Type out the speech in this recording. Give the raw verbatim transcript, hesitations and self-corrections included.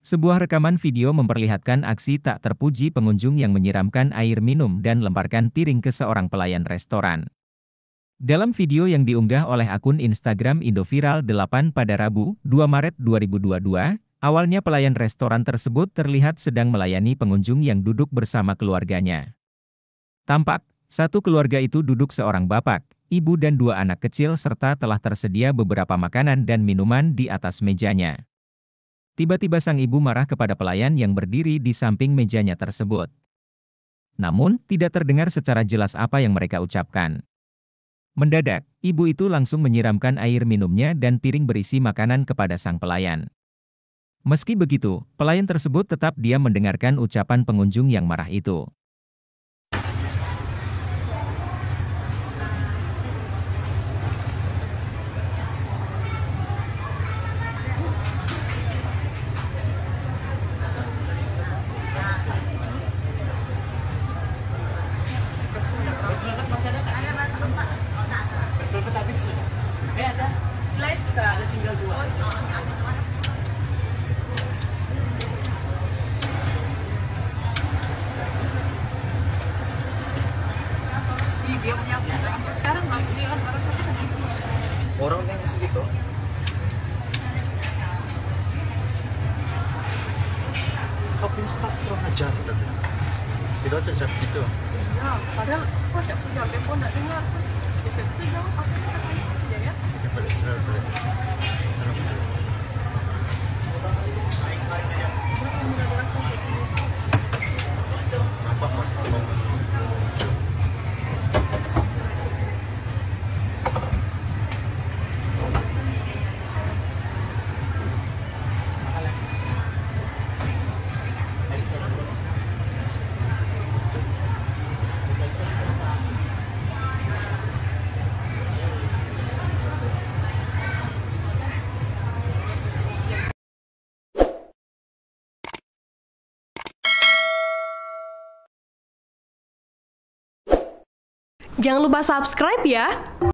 Sebuah rekaman video memperlihatkan aksi tak terpuji pengunjung yang menyiramkan air minum dan lemparkan piring ke seorang pelayan restoran. Dalam video yang diunggah oleh akun Instagram Indoviral delapan pada Rabu, dua Maret dua ribu dua puluh dua, awalnya pelayan restoran tersebut terlihat sedang melayani pengunjung yang duduk bersama keluarganya. Tampak, satu keluarga itu duduk seorang bapak, ibu dan dua anak kecil serta telah tersedia beberapa makanan dan minuman di atas mejanya. Tiba-tiba sang ibu marah kepada pelayan yang berdiri di samping mejanya tersebut. Namun, tidak terdengar secara jelas apa yang mereka ucapkan. Mendadak, ibu itu langsung menyiramkan air minumnya dan piring berisi makanan kepada sang pelayan. Meski begitu, pelayan tersebut tetap diam mendengarkan ucapan pengunjung yang marah itu. Eh ada slide sudah ada tinggal dua. Ini dia punya sekarang nggak punya kan orang satu kan orang yang segitu. Kau punya staff kurang ajar tapi kita cecep gitu. Iya, padahal kok siapa punya pun nggak dengar. Bisa-bisa jauh apa aja ya? Balik serah balik. Nampak masih belum muncul. Jangan lupa subscribe ya!